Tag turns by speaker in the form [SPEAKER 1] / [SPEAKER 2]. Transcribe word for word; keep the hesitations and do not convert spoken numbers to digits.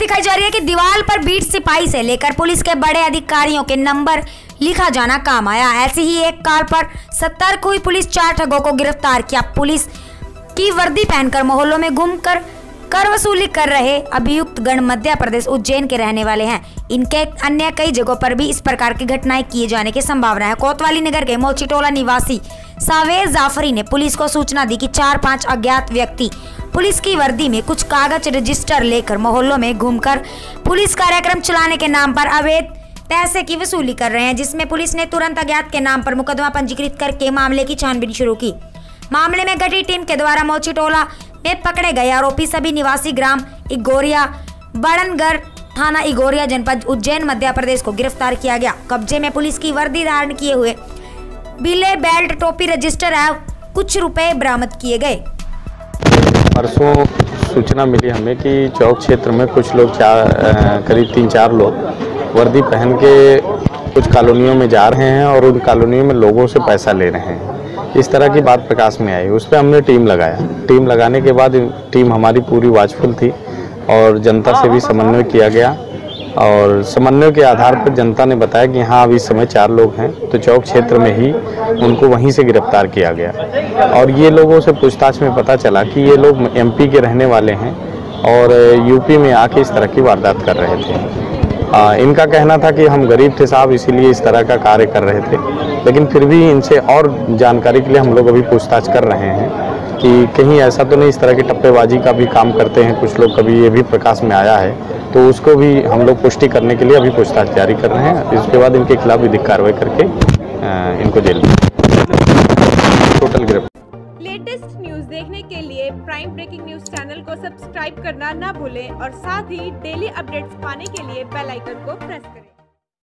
[SPEAKER 1] दिखाई जा रही है कि दीवार पर बीट सिपाही से लेकर पुलिस के बड़े अधिकारियों के नंबर लिखा जाना काम आया। ऐसी ही एक कार पर सतर्क हुई पुलिस चार ठगों को गिरफ्तार किया। पुलिस की वर्दी पहनकर मोहल्लों में घूमकर कर वसूली कर रहे अभियुक्त गण मध्य प्रदेश उज्जैन के रहने वाले हैं। इनके अन्य कई जगहों पर भी इस प्रकार की घटनाएं किए जाने की संभावना है। कोतवाली नगर के मोचीटोला निवासी सावेज जाफरी ने पुलिस को सूचना दी कि चार पांच अज्ञात व्यक्ति पुलिस की वर्दी में कुछ कागज रजिस्टर लेकर मोहल्लों में घूमकर पुलिस कार्यक्रम चलाने के नाम पर अवैध पैसे की वसूली कर रहे हैं, जिसमें पुलिस ने तुरंत अज्ञात के नाम पर मुकदमा पंजीकृत करके मामले की छानबीन शुरू की। मामले में गठित टीम के द्वारा मोचीटोला में पकड़े गए आरोपी सभी निवासी ग्राम इगोरिया बड़नगर थाना इगोरिया जनपद उज्जैन मध्य प्रदेश को गिरफ्तार किया गया। कब्जे में पुलिस की वर्दी धारण किए हुए बिले, बेल्ट, टोपी, रजिस्टर एवं कुछ रुपए बरामद किए गए।
[SPEAKER 2] परसों सूचना मिली हमें कि चौक क्षेत्र में कुछ लोग चार करीब तीन चार लोग वर्दी पहन के कुछ कॉलोनियों में जा रहे हैं और उन कॉलोनियों में लोगों से पैसा ले रहे हैं। इस तरह की बात प्रकाश में आई। उस पर हमने टीम लगाया। टीम लगाने के बाद टीम हमारी पूरी वॉचफुल थी और जनता से भी समन्वय किया गया और समन्वय के आधार पर जनता ने बताया कि हाँ अभी इस समय चार लोग हैं, तो चौक क्षेत्र में ही उनको वहीं से गिरफ्तार किया गया। और ये लोगों से पूछताछ में पता चला कि ये लोग एमपी के रहने वाले हैं और यूपी में आके इस तरह की वारदात कर रहे थे। आ, इनका कहना था कि हम गरीब थे साहब, इसीलिए इस तरह का कार्य कर रहे थे, लेकिन फिर भी इनसे और जानकारी के लिए हम लोग अभी पूछताछ कर रहे हैं कि कहीं ऐसा तो नहीं इस तरह की टप्पेबाजी का भी काम करते हैं कुछ लोग, कभी ये भी प्रकाश में आया है, तो उसको भी हम लोग पुष्टि करने के लिए अभी पूछताछ जारी कर रहे हैं। इसके बाद इनके खिलाफ विधिक कार्रवाई करके इनको जेल में टोटल गिरफ्तार।
[SPEAKER 3] लेटेस्ट न्यूज देखने के लिए प्राइम ब्रेकिंग न्यूज चैनल को सब्सक्राइब करना ना भूलें और साथ ही डेली अपडेट्स पाने के लिए बेल आइकन को प्रेस करें।